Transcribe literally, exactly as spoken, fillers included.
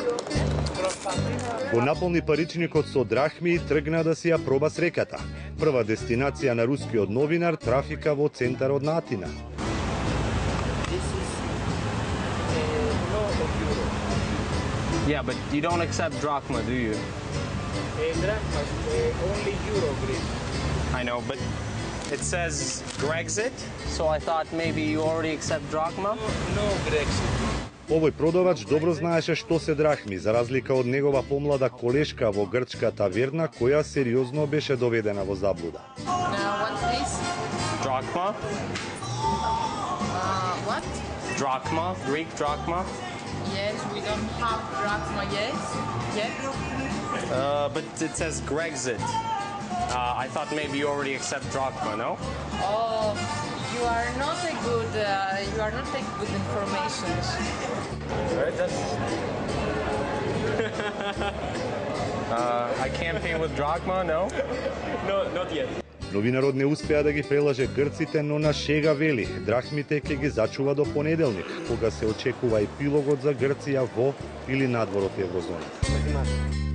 Го наполни паричникот со драхми и тргна да си ја проба среќата. Прва дестинација на рускиот новинар трафика во центарот на Атина. Yeah, but you don't accept drachma, do you? Drachma, only euro, Greek. I know, but it says Grexit, so I thought maybe you already accept drachma? No Grexit. Овој продавач добро знаеше што се драхми, за разлика од негова помлада колешка во грчка таверна, која сериозно беше доведена во заблуда. Now, what's this? Drachma? Uh, what? Drachma, Greek drachma. Yes, we don't have drachma yet. Yet. Uh, but it says Grexit. Uh, I thought maybe you already accept drachma, no? Oh, you are not a good. Uh, you are not a good information. Right, that's... uh, I can't pay with drachma, no? No, not yet. Новинарот не успеа да ги прелаже грците, но на шега вели, драхмите ќе ги зачува до понеделник, кога се очекува епилогот за Грција во или надвор од еврозоната.